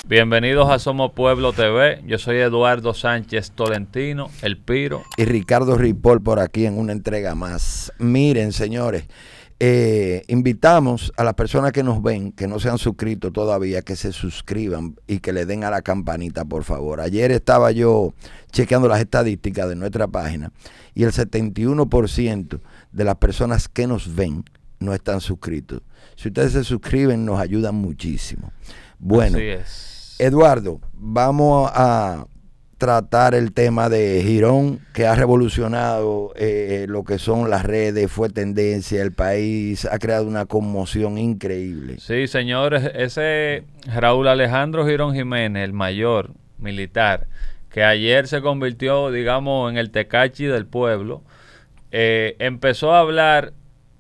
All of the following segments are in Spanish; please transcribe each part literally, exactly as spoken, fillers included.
Bienvenidos a Somos Pueblo T V. Yo soy Eduardo Sánchez Tolentino, el Piro. Y Ricardo Ripoll por aquí en una entrega más. Miren, señores, eh, invitamos a las personas que nos ven, que no se han suscrito todavía, que se suscriban y que le den a la campanita, por favor. Ayer estaba yo chequeando las estadísticas de nuestra página y el setenta y uno por ciento de las personas que nos ven no están suscritos. Si ustedes se suscriben, nos ayudan muchísimo. Bueno, así es. Eduardo, vamos a tratar el tema de Girón, que ha revolucionado eh, lo que son las redes, fue tendencia, el país, ha creado una conmoción increíble. Sí, señores, ese Raúl Alejandro Girón Jiménez, el mayor militar, que ayer se convirtió, digamos, en el Tecachi del pueblo, eh, empezó a hablar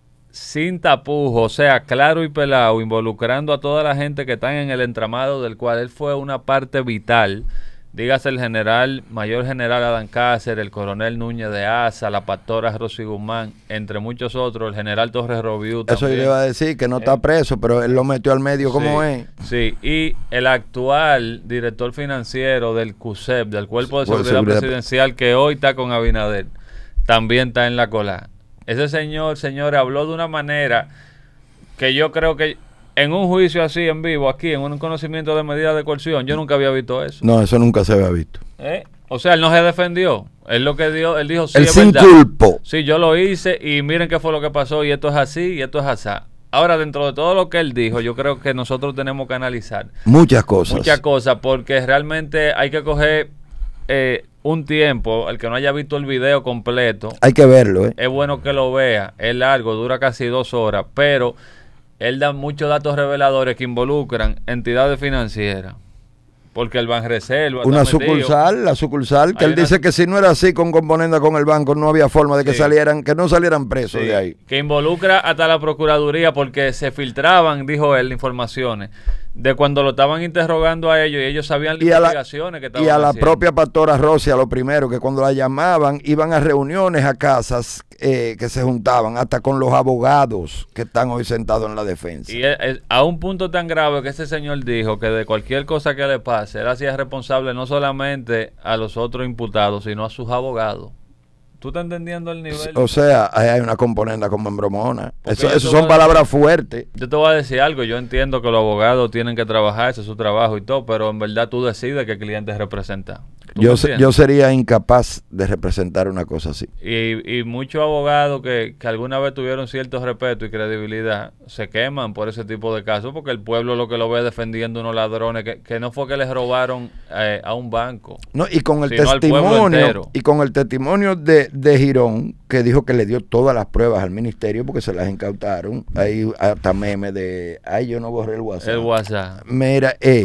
sin tapujos, o sea, claro y pelado, involucrando a toda la gente que está en el entramado del cual él fue una parte vital. Dígase el general, mayor general Adán Cáceres, el coronel Núñez de Asa, la pastora Rosy Guzmán, entre muchos otros, el general Torres Robiú también. Eso yo le iba a decir, que no está eh, preso, pero él lo metió al medio, ¿cómo sí, es? Sí, y el actual director financiero del C U S E P, del Cuerpo de Seguridad, seguridad Presidencial, que hoy está con Abinader, también está en la cola. Ese señor, señores, habló de una manera que yo creo que en un juicio así, en vivo, aquí, en un conocimiento de medidas de coerción, yo nunca había visto eso. No, eso nunca se había visto. ¿Eh? O sea, él no se defendió. Él lo que dio, él dijo, sí, él es sin verdad. culpo. Sí, yo lo hice y miren qué fue lo que pasó y esto es así y esto es así. Ahora, dentro de todo lo que él dijo, yo creo que nosotros tenemos que analizar muchas cosas. Muchas cosas, porque realmente hay que coger eh, un tiempo. El que no haya visto el video completo, hay que verlo, ¿eh? Es bueno que lo vea. Es largo, dura casi dos horas, pero él da muchos datos reveladores que involucran entidades financieras. Porque el Banreserva una sucursal, la sucursal, que él una... dice que si no era así con componenda con el banco, no había forma de que sí. salieran, que no salieran presos sí. de ahí. Que involucra hasta la Procuraduría, porque se filtraban, dijo él, informaciones de cuando lo estaban interrogando a ellos y ellos sabían las investigaciones la, que estaban Y a la haciendo. propia pastora Rosy, a lo primero, que cuando la llamaban, iban a reuniones a casas eh, que se juntaban, hasta con los abogados que están hoy sentados en la defensa. Y es, es, a un punto tan grave que ese señor dijo que de cualquier cosa que le pase, él hacía responsable no solamente a los otros imputados, sino a sus abogados. ¿Tú estás entendiendo el nivel? O sea, hay una componenda como en bromona. Eso, eso son palabras decir, fuertes. Yo te voy a decir algo. Yo entiendo que los abogados tienen que trabajar, ese es su trabajo y todo, pero en verdad tú decides qué cliente representa. Yo, yo sería incapaz de representar una cosa así. Y, y muchos abogados que, que alguna vez tuvieron cierto respeto y credibilidad se queman por ese tipo de casos, porque el pueblo lo que lo ve defendiendo unos ladrones que, que no fue que les robaron eh, a un banco. No, y con el testimonio y con el testimonio de, de Girón, que dijo que le dio todas las pruebas al ministerio porque se las incautaron. Hay hasta memes de, ay, yo no borré el WhatsApp. El WhatsApp. Mira, eh,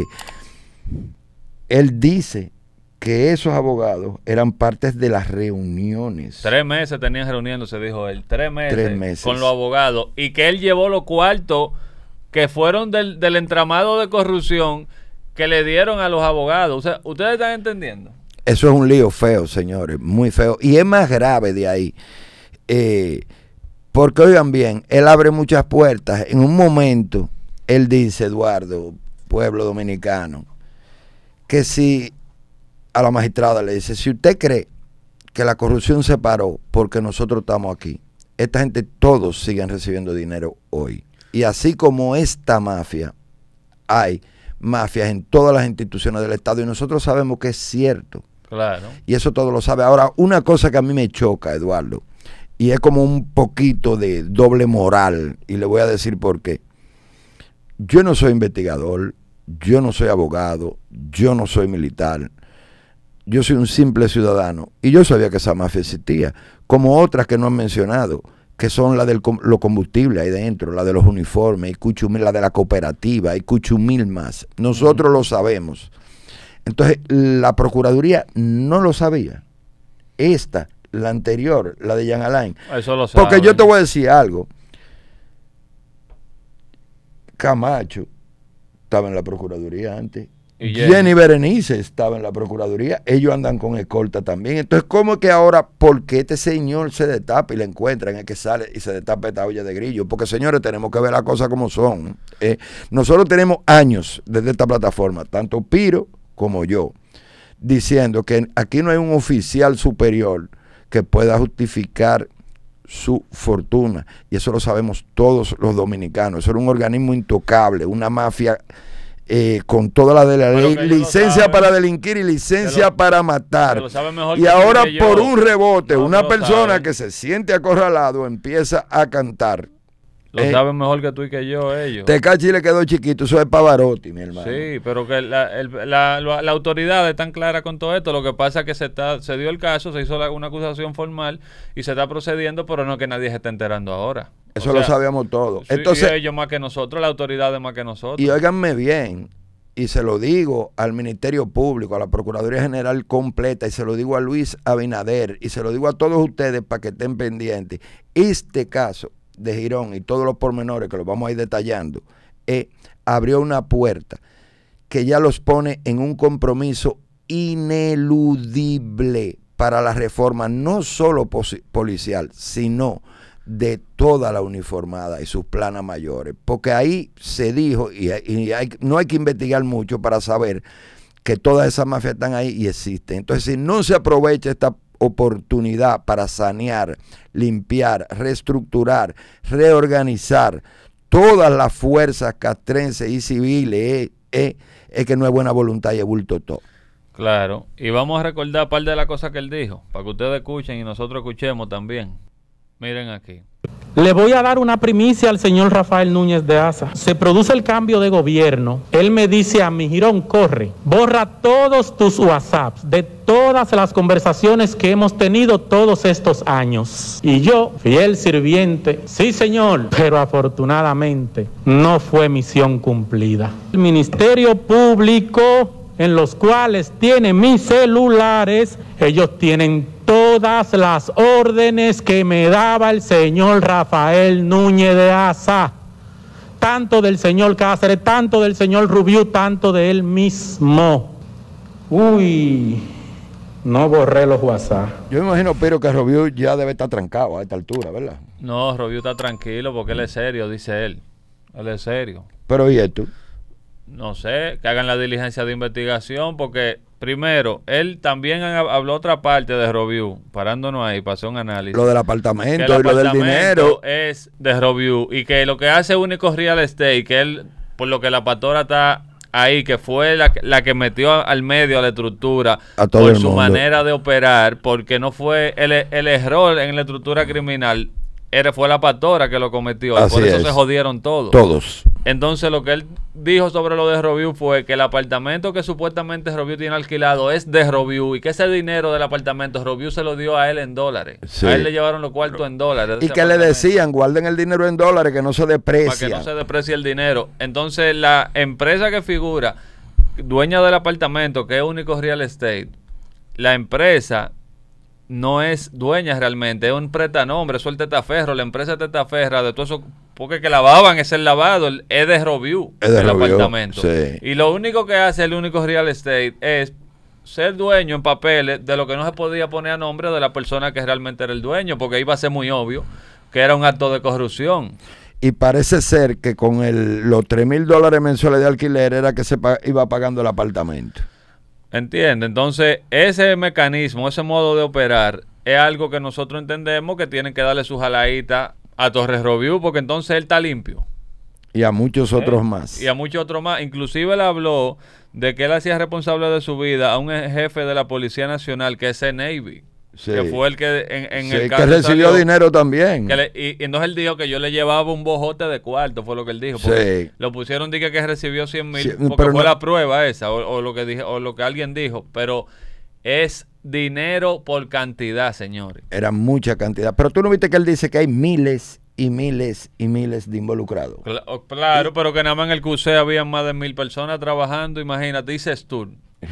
él dice que esos abogados eran partes de las reuniones. Tres meses tenían reuniéndose, dijo él. Tres meses, Tres meses. con los abogados. Y que él llevó los cuartos que fueron del, del entramado de corrupción que le dieron a los abogados. O sea, ¿ustedes están entendiendo? Eso es un lío feo, señores, muy feo. Y es más grave de ahí. Eh, porque, oigan bien, él abre muchas puertas. En un momento, él dice, Eduardo, pueblo dominicano, que si a la magistrada le dice, si usted cree que la corrupción se paró porque nosotros estamos aquí, esta gente todos siguen recibiendo dinero hoy. Y así como esta mafia, hay mafias en todas las instituciones del Estado y nosotros sabemos que es cierto. Claro. Y eso todo lo sabe. Ahora, una cosa que a mí me choca, Eduardo, y es como un poquito de doble moral, y le voy a decir por qué. Yo no soy investigador, yo no soy abogado, yo no soy militar. Yo soy un simple ciudadano y yo sabía que esa mafia existía, como otras que no han mencionado, que son la de los combustibles ahí dentro, la de los uniformes, y cuchumil, la de la cooperativa, y cuchumil más. Nosotros uh-huh. lo sabemos. Entonces, la Procuraduría no lo sabía. Esta, la anterior, la de Jean Alain. Eso lo sabe. Porque yo te voy a decir algo. Camacho estaba en la Procuraduría antes. Y Jenny. Jenny. Berenice estaba en la Procuraduría, ellos andan con escolta también. Entonces, ¿cómo que ahora, porque este señor se destapa y le encuentran, es que sale y se destapa esta olla de grillo? Porque, señores, tenemos que ver las cosas como son. Eh, nosotros tenemos años desde esta plataforma, tanto Piro como yo, diciendo que aquí no hay un oficial superior que pueda justificar su fortuna, y eso lo sabemos todos los dominicanos. Eso era un organismo intocable, una mafia eh, con toda la de la ley, licencia para delinquir y licencia lo, para matar, y ahora por un rebote no, una no persona saben. que se siente acorralado empieza a cantar. Lo eh, saben mejor que tú y que yo ellos. Tecachi le quedó chiquito, eso es Pavarotti, mi hermano. Sí, pero que la, el, la, la, la autoridad es tan clara con todo esto. Lo que pasa es que se está se dio el caso, se hizo la, una acusación formal y se está procediendo, pero no que nadie se está enterando ahora. Eso o sea, lo sabíamos todos. Sí, Entonces, y ellos más que nosotros, la autoridad es más que nosotros. Y óiganme bien, y se lo digo al Ministerio Público, a la Procuraduría General completa, y se lo digo a Luis Abinader, y se lo digo a todos ustedes para que estén pendientes. Este caso de Girón y todos los pormenores que los vamos a ir detallando, eh, abrió una puerta que ya los pone en un compromiso ineludible para la reforma, no solo policial, sino de toda la uniformada y sus planas mayores, porque ahí se dijo, y, y hay, no hay que investigar mucho para saber que todas esas mafias están ahí y existen. Entonces, si no se aprovecha esta oportunidad para sanear, limpiar, reestructurar, reorganizar todas las fuerzas castrenses y civiles, eh, eh, es que no es buena voluntad y es bulto todo. Claro, y vamos a recordar un par de las cosas que él dijo, para que ustedes escuchen y nosotros escuchemos también. Miren aquí. Le voy a dar una primicia al señor Rafael Núñez de Asa. Se produce el cambio de gobierno. Él me dice a mí, Girón, corre, borra todos tus WhatsApps de todas las conversaciones que hemos tenido todos estos años. Y yo, fiel sirviente, sí señor, pero afortunadamente no fue misión cumplida. El Ministerio Público, en los cuales tiene mis celulares, ellos tienen todas las órdenes que me daba el señor Rafael Núñez de Asa, tanto del señor Cáceres, tanto del señor Rubiú, tanto de él mismo. Uy, no borré los WhatsApp. Yo me imagino, pero que Rubiú ya debe estar trancado a esta altura, ¿verdad? No, Rubiú está tranquilo porque él es serio, dice él. Él es serio. Pero ¿y esto? No sé, que hagan la diligencia de investigación, porque primero, él también habló otra parte de Rubiú, parándonos ahí, pasó un análisis. Lo del apartamento y lo del dinero. Es de Rubiú, y que lo que hace Único Real Estate, que él, por lo que la pastora está ahí, que fue la, la que metió al medio a la estructura, a todo por el su mundo. manera de operar, porque no fue el, el error en la estructura criminal, era, fue la pastora que lo cometió, y por eso es. se jodieron todos. Todos. Entonces lo que él dijo sobre lo de Rubiú fue que el apartamento que supuestamente Rubiú tiene alquilado es de Rubiú, y que ese dinero del apartamento Rubiú se lo dio a él en dólares. Sí. A él le llevaron los cuartos en dólares. Y que le decían, guarden el dinero en dólares, que no se deprecia. Para que no se deprecie el dinero. Entonces la empresa que figura, dueña del apartamento, que es Único Real Estate, la empresa no es dueña realmente, es un prestanombre, eso es el Tetaferro, la empresa Tetaferra, de todo eso, porque que lavaban es el lavado, el, es de Rubiú, el apartamento. Sí. Y lo único que hace el Único Real Estate es ser dueño en papeles de lo que no se podía poner a nombre de la persona que realmente era el dueño, porque iba a ser muy obvio que era un acto de corrupción. Y parece ser que con el, los tres mil dólares mensuales de alquiler era que se pa iba pagando el apartamento. ¿Entiende? Entonces, ese mecanismo, ese modo de operar, es algo que nosotros entendemos que tienen que darle su jaladita a Torres Rubiú, porque entonces él está limpio. Y a muchos ¿Eh? otros más. Y a muchos otros más. Inclusive él habló de que él hacía responsable de su vida a un jefe de la Policía Nacional, que es el Navy. Sí. Que fue el que en, en sí, el caso que recibió salió, dinero también. Que le, y, y entonces él dijo que yo le llevaba un bojote de cuarto, fue lo que él dijo. Sí. Lo pusieron, dije que recibió cien mil, sí, porque pero fue no, la prueba esa, o, o, lo que dije, o lo que alguien dijo. Pero es dinero por cantidad, señores. Era mucha cantidad. Pero tú no viste que él dice que hay miles y miles y miles de involucrados. Claro, claro, pero que nada más en el Q C había más de mil personas trabajando, imagínate, dices tú.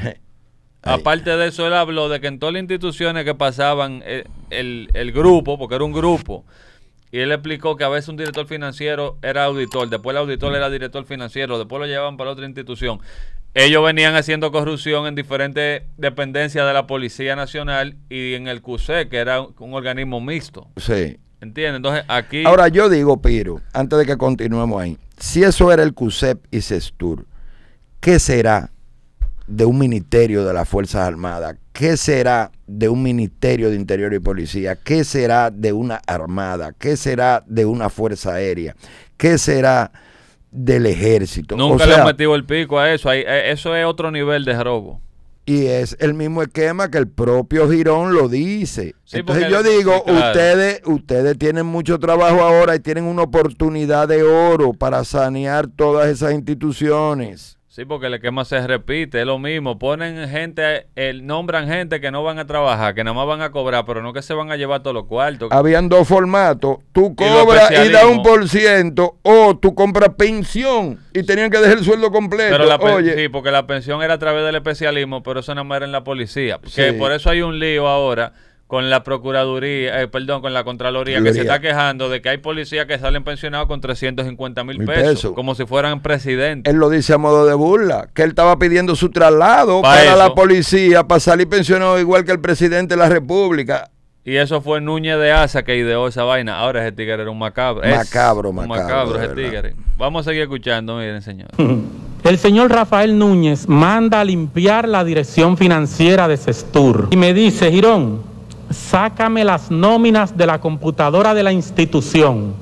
Aparte de eso, él habló de que en todas las instituciones que pasaban el, el, el grupo, porque era un grupo, y él explicó que a veces un director financiero era auditor, después el auditor era director financiero, después lo llevaban para otra institución. ellos venían haciendo corrupción en diferentes dependencias de la Policía Nacional y en el C U S E, que era un, un organismo mixto. Sí. ¿Entiendes? Entonces aquí... Ahora yo digo, Piro, antes de que continuemos ahí, si eso era el C U S E P y CESTUR, ¿qué será de un ministerio de las Fuerzas Armadas? ¿Qué será de un ministerio de Interior y Policía? ¿Qué será de una armada? ¿Qué será de una fuerza aérea? ¿Qué será del ejército? Nunca o sea, le han metido el pico a eso. Hay, eso es otro nivel de robo. Y es el mismo esquema que el propio Girón lo dice. Sí, Entonces porque- yo digo, sí, claro. ustedes, ustedes tienen mucho trabajo ahora y tienen una oportunidad de oro para sanear todas esas instituciones. Sí, porque el esquema se repite, es lo mismo. Ponen gente, el, nombran gente que no van a trabajar, que nada más van a cobrar, pero no que se van a llevar todos los cuartos. Habían dos formatos, tú Y lo cobras y das especialismo. un por ciento o tú compras pensión y tenían que dejar el sueldo completo. Pero la pen- Oye, sí, porque la pensión era a través del especialismo, pero eso nada más era en la policía. Que Sí. por eso hay un lío ahora con la Procuraduría, eh, perdón, con la Contraloría, que se Contraloría. está quejando de que hay policías que salen pensionados con trescientos cincuenta mil Mil pesos, pesos. como si fueran presidentes. él lo dice a modo de burla, que él estaba pidiendo su traslado Pa' para eso. la policía, para salir pensionado igual que el presidente de la República. Y eso fue Núñez de Asa que ideó esa vaina. Ahora ese tigre era un macabro. Es Macabro, un macabro, macabro de ese verdad. tigre. Vamos a seguir escuchando, miren, señor. El señor Rafael Núñez manda a limpiar la dirección financiera de CESTUR y me dice, Girón, sácame las nóminas de la computadora de la institución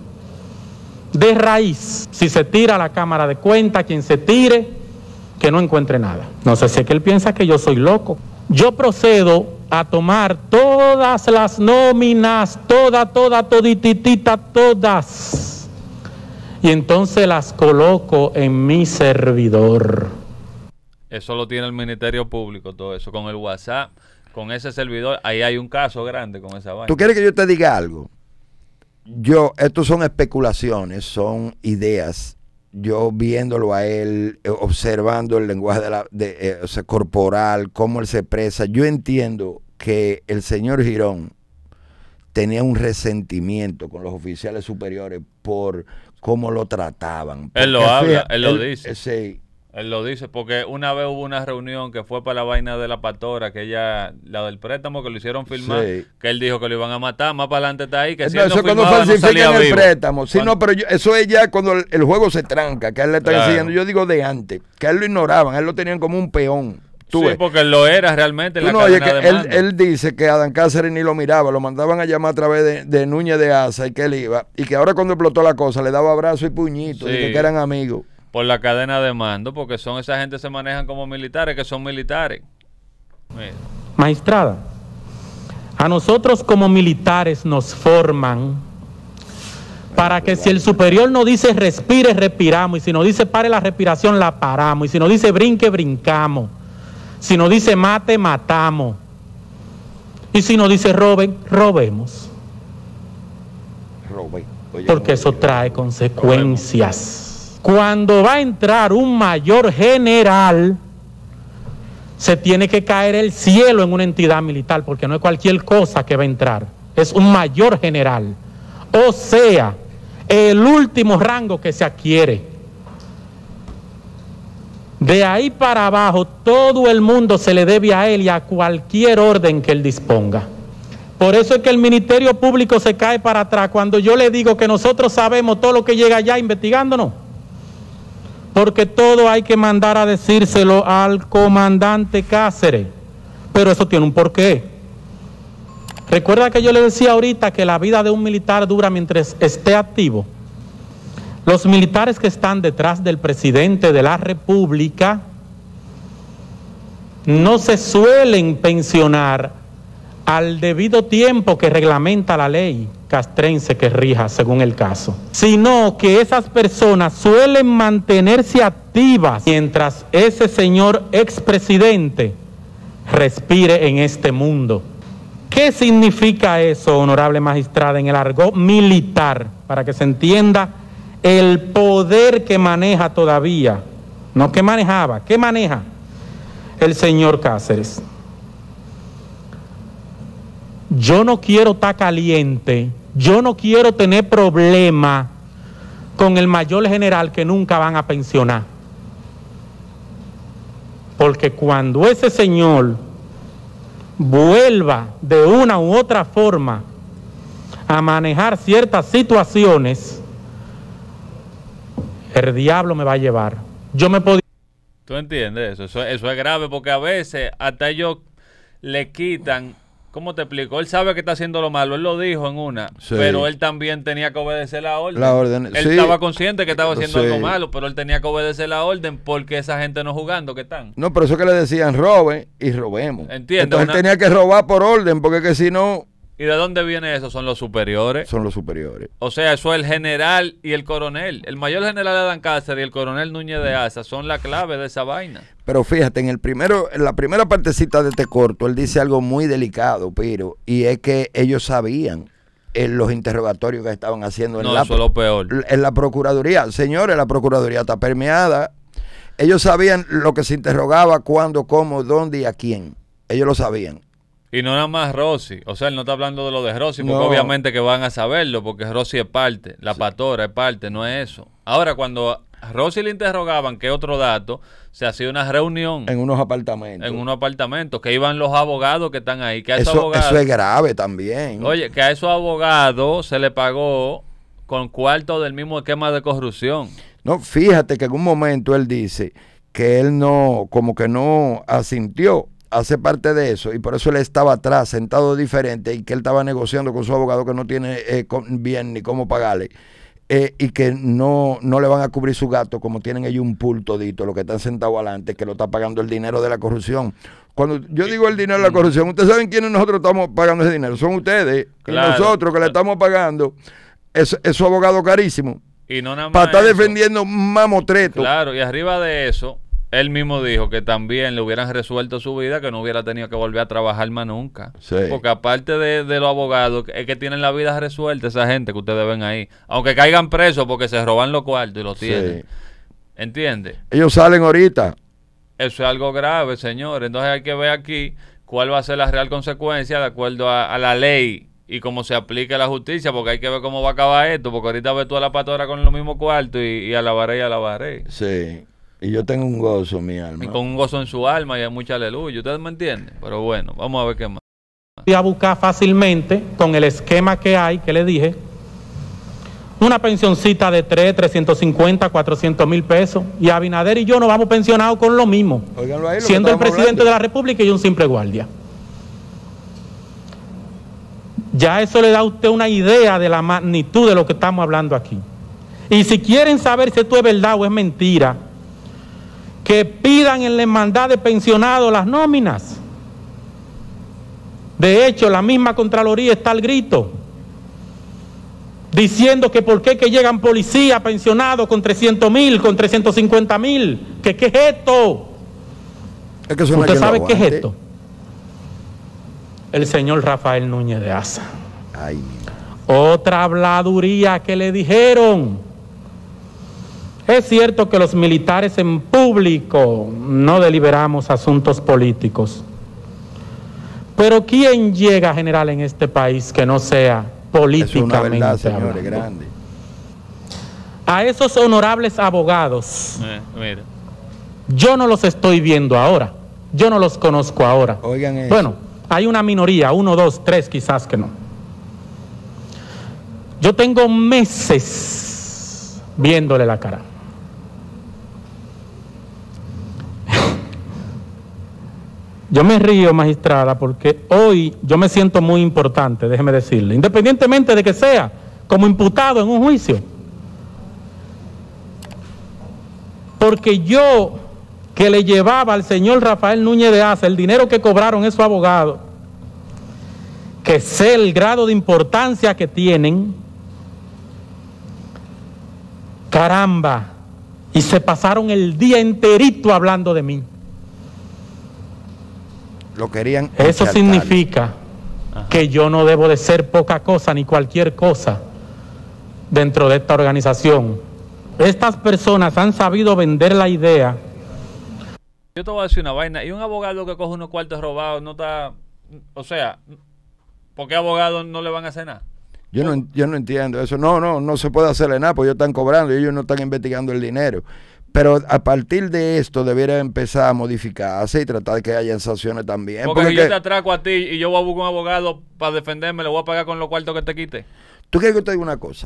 de raíz. Si se tira a la cámara de cuenta, quien se tire, que no encuentre nada. No sé si es que él piensa que yo soy loco. Yo procedo a tomar todas las nóminas, todas, todas, todititita, todas. Y entonces las coloco en mi servidor. Eso lo tiene el Ministerio Público, todo eso. Con el WhatsApp, con ese servidor, ahí hay un caso grande con esa vaina. ¿Tú quieres que yo te diga algo? Yo, estos son especulaciones, son ideas. Yo viéndolo a él, eh, observando el lenguaje de la, de, eh, o sea, corporal, cómo él se expresa, yo entiendo que el señor Girón tenía un resentimiento con los oficiales superiores por cómo lo trataban. Él lo Porque, habla, fíjate, él lo dice. eh, Sí. Él lo dice porque una vez hubo una reunión que fue para la vaina de la pastora, que ella, la del préstamo, que lo hicieron filmar, Sí. que él dijo que lo iban a matar, más para adelante está ahí, que si No, él no eso cuando filmaba, no salía falsifican el vivo. préstamo. Sí, Cuando- no, pero yo- eso es ya cuando el, el juego se tranca, que a él le están Claro. enseñando. Yo digo de antes, que a él lo ignoraban, a él lo tenían como un peón. Tú Sí, ves. porque él lo era realmente en Tú la no oyes cadena que de él, mando. él dice que Adán Cáceres ni lo miraba, lo mandaban a llamar a través de, de Núñez de Asa y que él iba, y que ahora cuando explotó la cosa le daba abrazo y puñito, Sí. y que, que eran amigos. Por la cadena de mando, porque son esa gente se manejan como militares, que son militares. Mira. Magistrada, a nosotros como militares nos forman para que si el superior nos dice respire, respiramos, y si nos dice pare la respiración, la paramos, y si nos dice brinque, brincamos, si nos dice mate, matamos, y si nos dice roben, robemos, Robé. Oye, porque eso trae consecuencias. Cuando va a entrar un mayor general, se tiene que caer el cielo en una entidad militar, porque no es cualquier cosa que va a entrar, es un mayor general, o sea, el último rango que se adquiere. De ahí para abajo, todo el mundo se le debe a él y a cualquier orden que él disponga. Por eso es que el Ministerio Público se cae para atrás cuando yo le digo que nosotros sabemos todo lo que llega allá investigándonos. Porque todo hay que mandar a decírselo al comandante Cáceres. Pero eso tiene un porqué. Recuerda que yo le decía ahorita que la vida de un militar dura mientras esté activo. Los militares que están detrás del presidente de la República no se suelen pensionar al debido tiempo que reglamenta la ley castrense que rija según el caso, sino que esas personas suelen mantenerse activas mientras ese señor expresidente respire en este mundo. ¿Qué significa eso, honorable magistrada, en el argot militar, para que se entienda el poder que maneja todavía, no que manejaba, que maneja el señor Cáceres? Yo no quiero estar caliente, yo no quiero tener problema con el mayor general que nunca van a pensionar. porque cuando ese señor vuelva de una u otra forma a manejar ciertas situaciones, el diablo me va a llevar. Yo me podía... ¿Tú entiendes eso? eso? Eso es grave porque a veces hasta ellos le quitan... ¿Cómo te explico? Él sabe que está haciendo lo malo, él lo dijo en una, sí. Pero él también tenía que obedecer la orden. La orden él sí. estaba consciente que estaba haciendo sí. algo malo, pero él tenía que obedecer la orden porque esa gente no jugando que están. No, pero eso que le decían, roben y robemos. Entiendo. Entonces una... él tenía que robar por orden, porque que si no... ¿Y de dónde viene eso? Son los superiores. Son los superiores. O sea, eso es el general y el coronel. El mayor general Adán Cáceres y el coronel Núñez de Asa son la clave de esa vaina. Pero fíjate, en el primero, en la primera partecita de este corto, él dice algo muy delicado, pero, y es que ellos sabían en los interrogatorios que estaban haciendo en, no, la, eso es lo peor. en la Procuraduría. Señores, la Procuraduría está permeada. Ellos sabían lo que se interrogaba, cuándo, cómo, dónde y a quién. Ellos lo sabían. Y no nada más Rossi, o sea, él no está hablando de lo de Rossi, porque no. obviamente que van a saberlo, porque Rossi es parte, la sí. Pastora es parte, no es eso. Ahora, cuando a Rossi le interrogaban, que otro dato, se hacía una reunión. En unos apartamentos. En unos apartamentos, que iban los abogados que están ahí. Que a eso, esos abogados, eso es grave también. Oye, que a esos abogados se le pagó con cuarto del mismo esquema de corrupción. No, fíjate que en un momento él dice que él no, como que no asintió. Hace parte de eso y por eso él estaba atrás, sentado diferente y que él estaba negociando con su abogado que no tiene eh, con, bien ni cómo pagarle eh, y que no, no le van a cubrir su gasto como tienen ellos un pool todito, los que están sentados adelante, que lo está pagando el dinero de la corrupción. Cuando yo digo el dinero de la corrupción, ustedes saben quiénes nosotros estamos pagando ese dinero, son ustedes, claro. Y nosotros que le estamos pagando es, es su abogado carísimo y no nada más para estar eso. defendiendo un mamotreto. Claro, y arriba de eso él mismo dijo que también le hubieran resuelto su vida, que no hubiera tenido que volver a trabajar más nunca. Sí. Porque aparte de, de los abogados, es que tienen la vida resuelta esa gente que ustedes ven ahí. Aunque caigan presos porque se roban los cuartos y los tienen. Sí. ¿Entiendes? Ellos salen ahorita. Eso es algo grave, señor. Entonces hay que ver aquí cuál va a ser la real consecuencia de acuerdo a, a la ley y cómo se aplique la justicia, porque hay que ver cómo va a acabar esto, porque ahorita ves tú a la Pastora con los mismos cuartos y, y a la baré y a la baré. Sí. Y yo tengo un gozo en mi alma. Y con un gozo en su alma y hay mucha aleluya. ¿Ustedes me entienden? Pero bueno, vamos a ver qué más. Voy a buscar fácilmente, con el esquema que hay, que le dije, una pensioncita de tres, trescientos cincuenta, cuatrocientos mil pesos. Y Abinader y yo nos vamos pensionados con lo mismo. Óiganlo ahí, lo siendo el presidente hablando. de la República y un simple guardia. Ya eso le da a usted una idea de la magnitud de lo que estamos hablando aquí. Y si quieren saber si esto es verdad o es mentira, que pidan en la hermandad de pensionados las nóminas. De hecho, la misma Contraloría está al grito, diciendo que por qué que llegan policías pensionados con trescientos mil, con trescientos cincuenta mil, que qué es esto. Es que ¿Usted sabe qué es esto? El señor Rafael Núñez de Asa. Ay. Otra habladuría que le dijeron. Es cierto que los militares en público no deliberamos asuntos políticos, pero ¿quién llega, general, en este país que no sea políticamente es una verdad, señores, hablando? grande. A esos honorables abogados, Eh, mira. yo no los estoy viendo ahora, yo no los conozco ahora. Oigan eso. Bueno, hay una minoría, uno, dos, tres quizás que no. Yo tengo meses viéndole la cara. Yo me río, magistrada, porque hoy yo me siento muy importante, déjeme decirle, independientemente de que sea como imputado en un juicio. Porque yo, que le llevaba al señor Rafael Núñez de Asa el dinero que cobraron esos abogados, que sé el grado de importancia que tienen, caramba, y se pasaron el día enterito hablando de mí. Lo querían. Eso significa Ajá. que yo no debo de ser poca cosa ni cualquier cosa dentro de esta organización. Estas personas han sabido vender la idea. Yo te voy a decir una vaina. Y un abogado que coge unos cuartos robados no está... O sea, ¿por qué abogados no le van a hacer nada? Yo no, yo no entiendo eso. No, no, no se puede hacerle nada porque ellos están cobrando y ellos no están investigando el dinero. Pero a partir de esto debiera empezar a modificarse y tratar de que haya sanciones también. Porque, porque si yo que, te atraco a ti y yo voy a buscar un abogado para defenderme, le voy a pagar con los cuartos que te quite. ¿Tú quieres que te diga una cosa?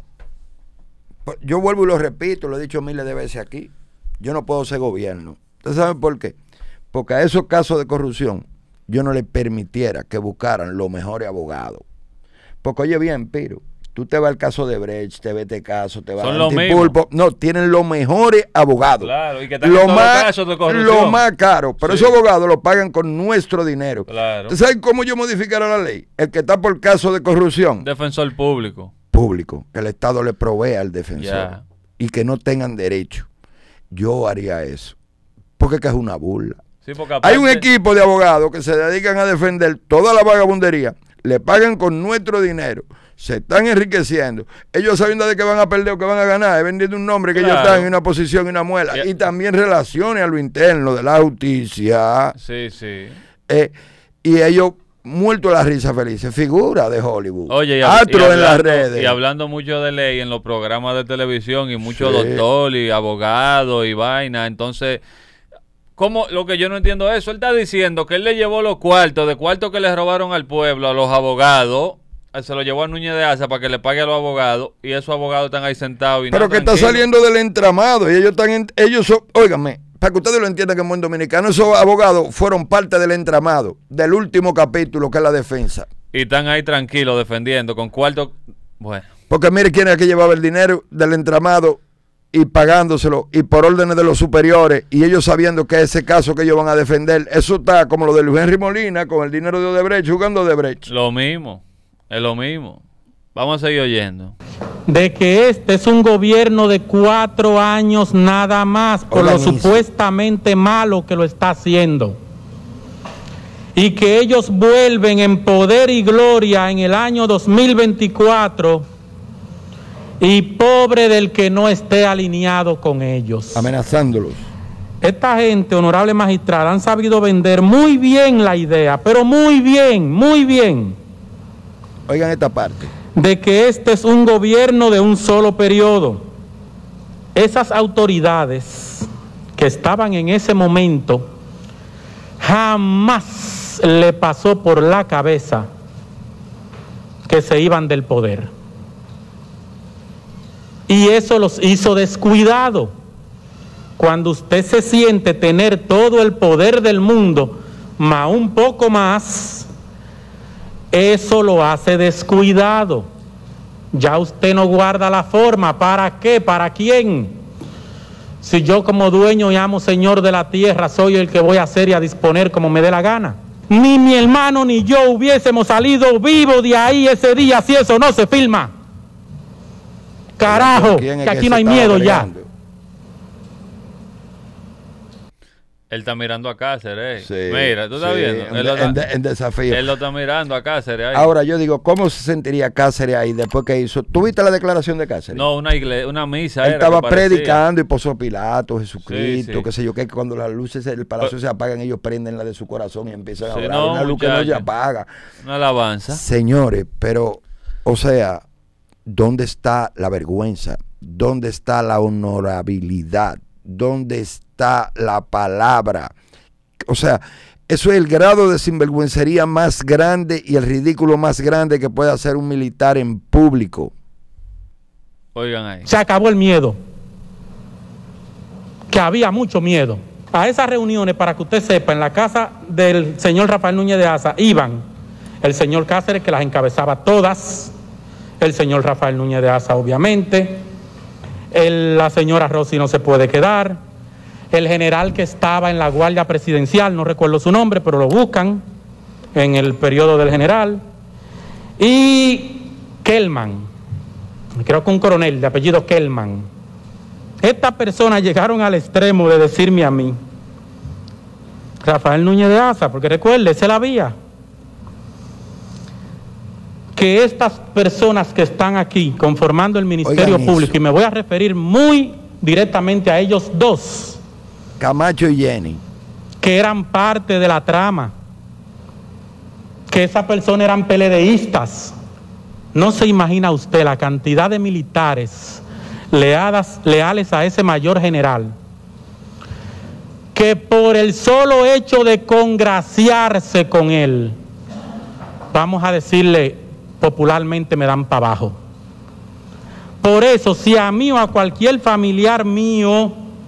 Yo vuelvo y lo repito, lo he dicho miles de veces aquí. Yo no puedo ser gobierno. ¿Ustedes saben por qué? Porque a esos casos de corrupción yo no les permitiera que buscaran los mejores abogados. Porque oye bien, Piro, tú te vas al caso de Brecht, te ves este caso, te vas Son al los Antipulpo. No, tienen los mejores abogados. Claro, y que están lo en todos más, los casos de corrupción. Lo más caro. Pero sí. Esos abogados lo pagan con nuestro dinero. Claro. ¿Ustedes saben cómo yo modificara la ley? El que está por caso de corrupción. Defensor público. Público. Que el Estado le provea al defensor. Yeah. Y que no tengan derecho. Yo haría eso. Porque es que es una burla. Sí, porque aparte... Hay un equipo de abogados que se dedican a defender toda la vagabundería. Le pagan con nuestro dinero. Se están enriqueciendo. Ellos sabiendo de que van a perder o que van a ganar, es vendiendo un nombre que claro. ellos están en una posición y una muela. Yeah. Y también relaciones a lo interno de la justicia. Sí, sí. Eh, y ellos muertos de la risa felices. Figura de Hollywood. Oye, y, Astro y hablando, en las redes. Y hablando mucho de ley en los programas de televisión y mucho Sí. doctor y abogado y vaina. Entonces, ¿cómo? Lo que yo no entiendo es eso. Él está diciendo que él le llevó los cuartos, de cuartos que le robaron al pueblo, a los abogados. Se lo llevó a Núñez de Asa para que le pague a los abogados y esos abogados están ahí sentados. Y Pero nada, que está tranquilo. saliendo del entramado y ellos están, en, ellos son, óigame, para que ustedes lo entiendan que en buen dominicano, esos abogados fueron parte del entramado, del último capítulo que es la defensa. Y están ahí tranquilos defendiendo con cuartos. Bueno. Porque mire quién es el que llevaba el dinero del entramado y pagándoselo y por órdenes de los superiores y ellos sabiendo que ese caso que ellos van a defender, eso está como lo de Luis Henry Molina con el dinero de Odebrecht jugando Odebrecht. Lo mismo. Es lo mismo. Vamos a seguir oyendo. De que este es un gobierno de cuatro años nada más por lo supuestamente malo que lo está haciendo. Y que ellos vuelven en poder y gloria en el año dos mil veinticuatro y pobre del que no esté alineado con ellos. Amenazándolos. Esta gente, honorable magistrada, han sabido vender muy bien la idea, pero muy bien, muy bien. Oigan esta parte. De que este es un gobierno de un solo periodo. Esas autoridades que estaban en ese momento, jamás le pasó por la cabeza que se iban del poder. Y eso los hizo descuidado. Cuando usted se siente tener todo el poder del mundo, más un poco más, eso lo hace descuidado. Ya usted no guarda la forma. ¿Para qué? ¿Para quién? Si yo como dueño y amo señor de la tierra soy el que voy a hacer y a disponer como me dé la gana. Ni mi hermano ni yo hubiésemos salido vivos de ahí ese día si eso no se filma. Carajo, que aquí no hay miedo ya. Él está mirando a Cáceres. Sí, Mira, tú estás sí, viendo. En, él, lo en, está, en desafío. él lo está mirando a Cáceres ahí. Ahora yo digo, ¿cómo se sentiría Cáceres ahí después que hizo? ¿Tú viste la declaración de Cáceres? No, una iglesia, una misa. Él era estaba que parecía. predicando y puso Pilato, Jesucristo, Sí, sí. qué sé yo, que cuando las luces del palacio Pero, se apagan, ellos prenden la de su corazón y empiezan a sí, orar. no, una luz muchacha, que no se apaga. Una alabanza. Señores, pero, o sea, ¿dónde está la vergüenza? ¿Dónde está la honorabilidad? ¿Dónde está la palabra? O sea, eso es el grado de sinvergüencería más grande y el ridículo más grande que puede hacer un militar en público. Oigan ahí. Se acabó el miedo. Que había mucho miedo. A esas reuniones, para que usted sepa, en la casa del señor Rafael Núñez de Asa iban el señor Cáceres, que las encabezaba todas, el señor Rafael Núñez de Asa, obviamente, el, la señora Rossi no se puede quedar, el general que estaba en la Guardia Presidencial, no recuerdo su nombre, pero lo buscan en el periodo del general, y Kellman, creo que un coronel de apellido Kellman. Estas personas llegaron al extremo de decirme a mí, Rafael Núñez de Asa, porque recuerde, esa es la vía, que estas personas que están aquí conformando el Ministerio Oigan Público, eso. y me voy a referir muy directamente a ellos dos, Camacho y Jenny, que eran parte de la trama, que esas personas eran peledeístas. No se imagina usted la cantidad de militares leadas, leales a ese mayor general que por el solo hecho de congraciarse con él, vamos a decirle popularmente, me dan para abajo. Por eso, si a mí o a cualquier familiar mío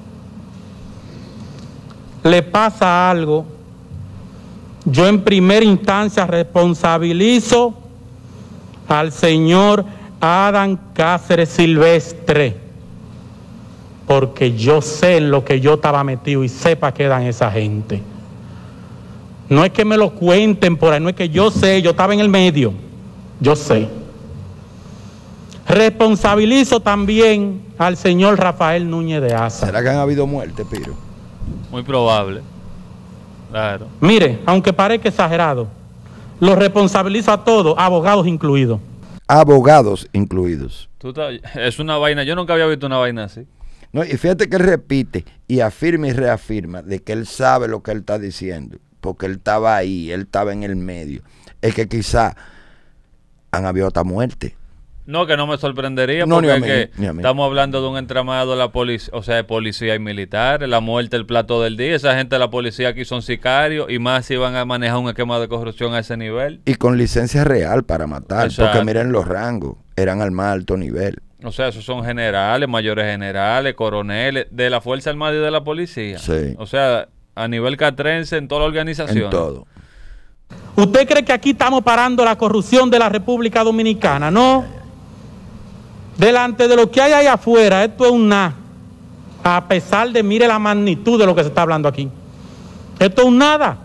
le pasa algo, yo en primera instancia responsabilizo al señor Adán Cáceres Silvestre, porque yo sé en lo que yo estaba metido y sé para qué dan esa gente. No es que me lo cuenten por ahí, no es que yo sé, yo estaba en el medio, yo sé. Responsabilizo también al señor Rafael Núñez de Asa. ¿Será que han habido muertes, Piro? Muy probable. Claro. Mire, aunque parezca exagerado, lo responsabilizo a todos, abogados incluidos. Abogados incluidos. Tú te, es una vaina, yo nunca había visto una vaina así. No, y fíjate que él repite y afirma y reafirma de que él sabe lo que él está diciendo, porque él estaba ahí, él estaba en el medio. Es que quizá han habido otra muerte. No, que no me sorprendería, No, porque ni a es mí, que ni a mí. estamos hablando de un entramado de la policía, o sea, de policía y militares, la muerte, el plato del día. Esa gente de la policía aquí son sicarios, y más si van a manejar un esquema de corrupción a ese nivel. Y con licencia real para matar, Exacto. porque miren los rangos, eran al más alto nivel. O sea, esos son generales, mayores generales, coroneles, de la Fuerza Armada y de la policía. Sí. O sea, a nivel catrense, en toda la organización. En todo. ¿Usted cree que aquí estamos parando la corrupción de la República Dominicana? No. Delante de lo que hay ahí afuera, esto es un nada. A pesar de, mire la magnitud de lo que se está hablando aquí. Esto es un nada.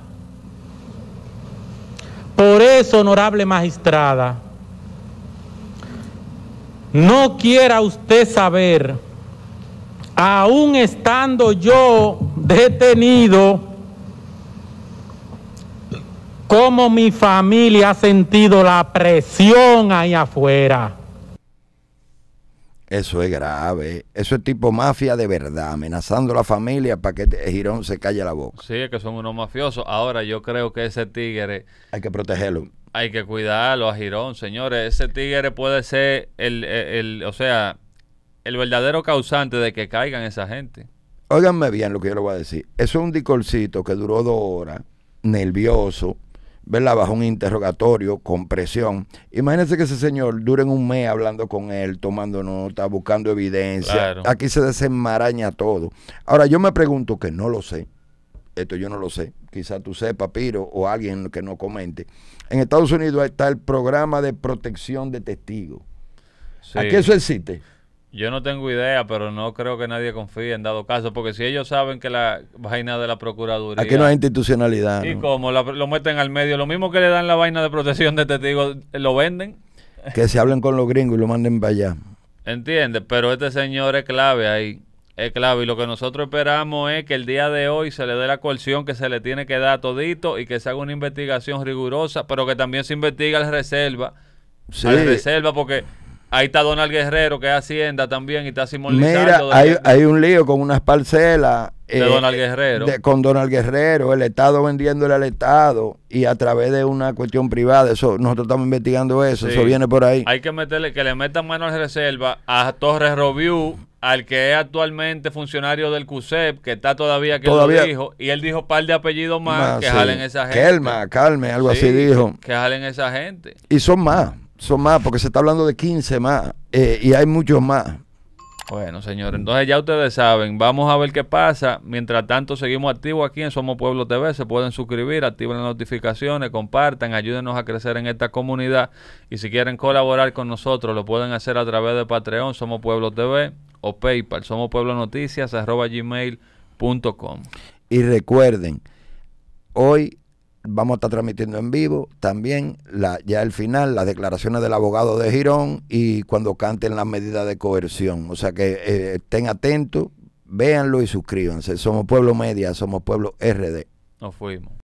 Por eso, honorable magistrada, no quiera usted saber, aún estando yo detenido, cómo mi familia ha sentido la presión ahí afuera. Eso es grave. Eso es tipo mafia de verdad, amenazando a la familia para que Girón se calle la boca. Sí, es que son unos mafiosos. Ahora, yo creo que ese tigre Hay que protegerlo. hay que cuidarlo a Girón, señores. Ese tigre puede ser el, el, el, o sea, el verdadero causante de que caigan esa gente. Óiganme bien lo que yo le voy a decir. Eso es un dicorcito que duró dos horas, nervioso, ¿verdad? Bajo un interrogatorio, con presión. Imagínense que ese señor dure un mes hablando con él, tomando nota, buscando evidencia. Claro. Aquí se desenmaraña todo. Ahora, yo me pregunto, que no lo sé, esto yo no lo sé, quizá tú sepas, Piro, o alguien que no comente. En Estados Unidos está el programa de protección de testigos. Sí. ¿Aquí eso existe? Yo no tengo idea, pero no creo que nadie confíe en dado caso, porque si ellos saben que la vaina de la Procuraduría... Aquí no hay institucionalidad. Y ¿no? como la- lo meten al medio, lo mismo que le dan la vaina de protección de testigos, lo venden, Que se hablen con los gringos y lo manden para allá. ¿entiendes? Pero este señor es clave ahí, es clave, y lo que nosotros esperamos es que el día de hoy se le dé la coerción que se le tiene que dar a todito y que se haga una investigación rigurosa, pero que también se investigue al reserva, Sí. al reserva, porque... Ahí está Donald Guerrero, que es Hacienda también, y está Simón Mira, Lizardo de, hay, hay un lío con unas parcelas. de Donald Guerrero. de- con Donald Guerrero, el Estado vendiéndole al Estado y a través de una cuestión privada. Eso nosotros estamos investigando eso, Sí. eso viene por ahí. Hay que meterle, que le metan mano al reserva a Torres Roviu, al que es actualmente funcionario del C U S E P, que está todavía que Todavía- lo dijo, y él dijo un par de apellidos más, Más, que sí. jalen esa gente. Kelma, Calme, algo Sí, así dijo. Que, que jalen esa gente. Y son más, son más, porque se está hablando de quince más, eh, y hay muchos más. Bueno, señores, entonces ya ustedes saben, vamos a ver qué pasa. Mientras tanto, seguimos activos aquí en Somos Pueblo T V. Se pueden suscribir, activen las notificaciones, compartan, ayúdenos a crecer en esta comunidad. Y si quieren colaborar con nosotros, lo pueden hacer a través de Patreon, Somos Pueblo T V, o PayPal, Somos Pueblo Noticias, arroba gmail punto com. Y recuerden, hoy vamos a estar transmitiendo en vivo también la, ya el final, las declaraciones del abogado de Girón y cuando canten las medidas de coerción. O sea que eh, estén atentos, véanlo y suscríbanse. Somos Pueblo Media, somos Pueblo R D. Nos fuimos.